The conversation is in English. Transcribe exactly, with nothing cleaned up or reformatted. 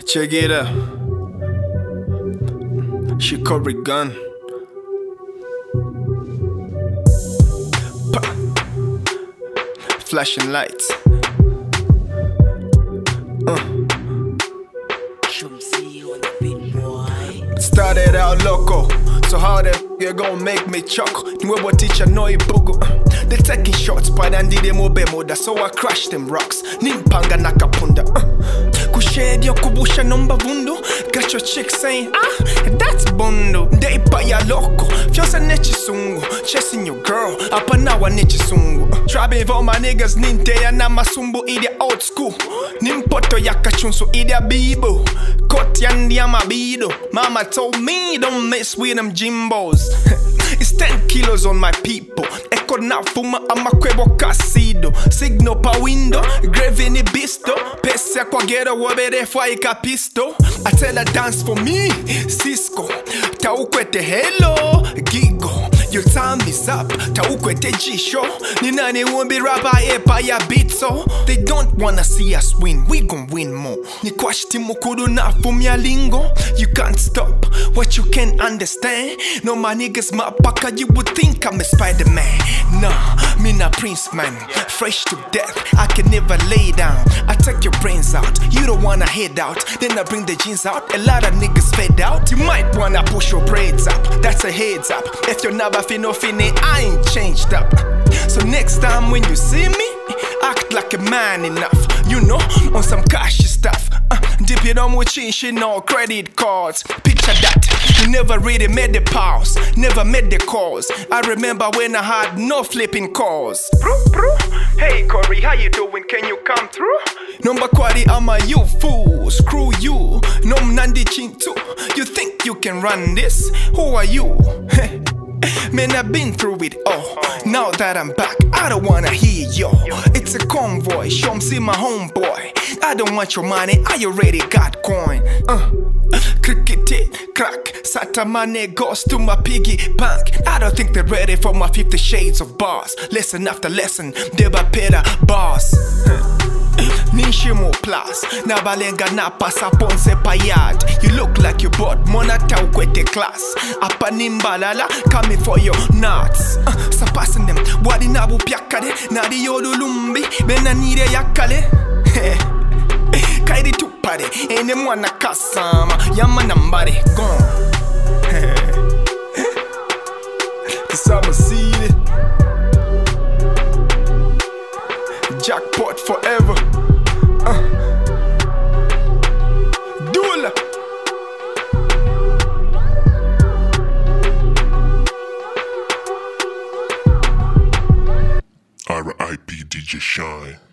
Check it out. Shicorrigan. Flashing lights. Uh. Started out loco, so how the f you gon' make me chuckle? Nuevo teacher no ibugu. They taking shots, but I did them obemo. That's how I crashed them rocks. Nimpanga nakapunda. Kushade yo kubusha number vundo. Got your chick saying, ah, that's bundo. They pa ya loco. Fiosa nechi sungu. Chasing your girl. Apa nawa nechi sungu. Trapping for my niggas ninte ya na masumbu. Idia old school. Nimpoto yakachunsu idia bibo. Kotiandi amabido. Mama told me don't mess with them Jimbos. It's ten kilos on my people. Echo na fuma ama kwebo casido. Signal pa window, grave ni bisto. Pese kwa ghetto wabere fwa ikapisto. I tell her dance for me, Cisco. Taukwete hello, gigo. Your time is up, taukwete jisho. Ni nani wumbi rapa epa ya bitso. They don't wanna see us win, we gon' win more. Ni kwashti mukudu na fumya lingo. You can't stop what you can't understand. No my niggas mapaka, you would think I'm a Spider-Man. Nah, me na Prince man, fresh to death, I can never lay down. I take your brains out, you don't wanna head out. Then I bring the jeans out, a lot of niggas fed out. You might wanna push your braids up, that's a heads up. If you're never finna finna, I ain't changed up. So next time when you see me, act like a man enough. You know, on some cashy stuff. uh, Dip it on with chin, no credit cards. Picture that, you never really made the pause, never made the calls. I remember when I had no flipping calls. Hey Corey, how you doing? Can you come through? Number quadi, I'm a you fool. Screw you, nom nandi chintu. You think you can run this? Who are you? Man, I've been through it all. Now that I'm back, I don't wanna hear yo. It's a convoy, show 'em see my homeboy. I don't want your money, I already got coin. Uh, cricket it, crack, Satamane goes to my piggy bank. I don't think they're ready for my fifty shades of bars. Lesson after lesson, they were better bars. Nishimo plus, na balenga na pasa ponce payad. You look like you bought monata ukwete class. Apa nimbalala, coming for your nuts. uh, Sa passing them, wadi nabu piakade. Nadi yodu lumbi, bena nire yakale. Kairi tupade, ene mwana kasama. Yama nambare, gone. Cause I'ma see it. Jackpot forever. Uh. Dula. R I P D J Shine.